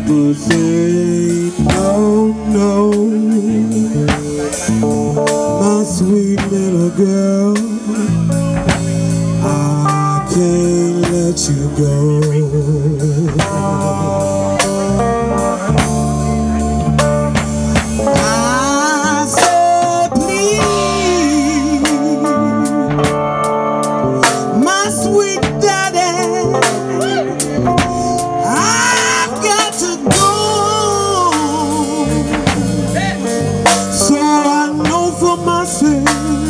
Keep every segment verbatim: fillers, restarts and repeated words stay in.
Papa said no, no, my sweet little girl, I can't let you go. I said please, my sweet daddy, I've got to go, so I know for myself.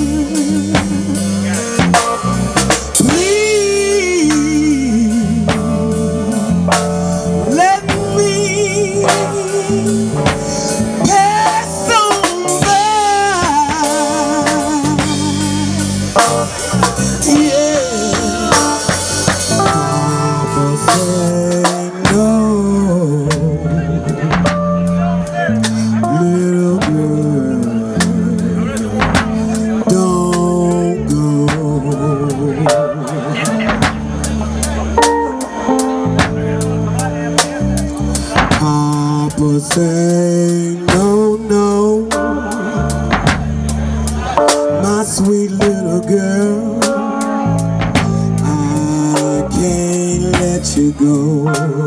Papa say no, no, my sweet little girl, I can't let you go.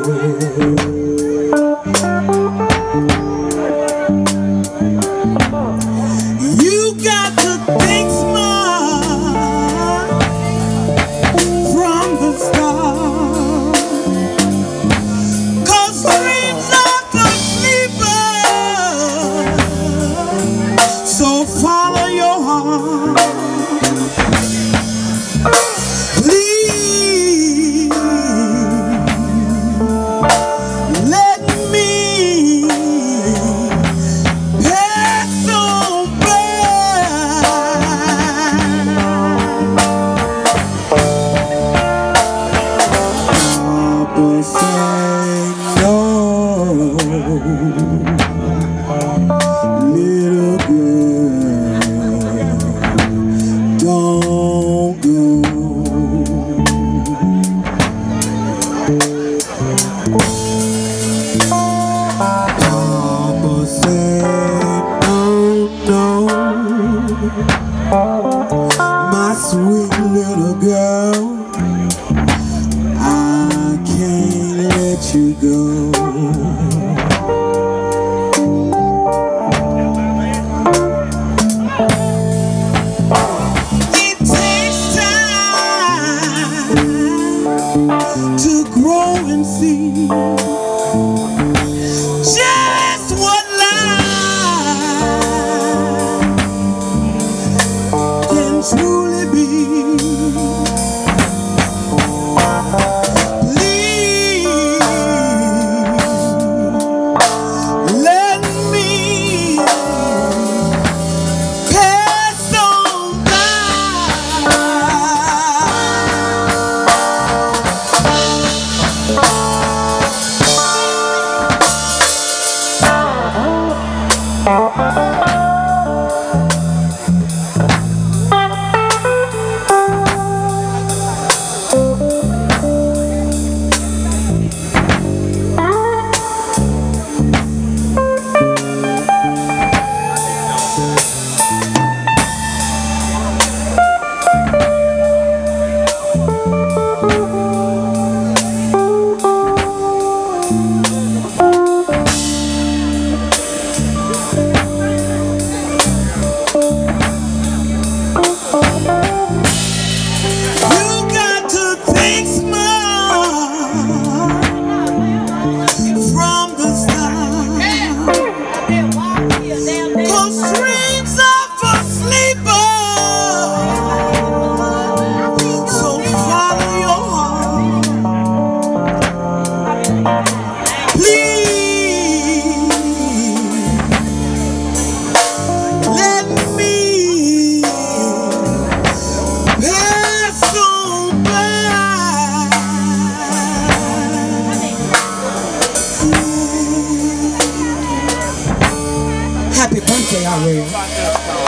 You got to think smart from the start, 'cause dreams are for sleepers, so follow your heart. Please let me pass on by. Papa say no, little girl, don't go. Papa said no, no, my sweet little girl, I can't let you go. It takes time to grow and see just what life can truly be. Please let me pass on by. Happy birthday already.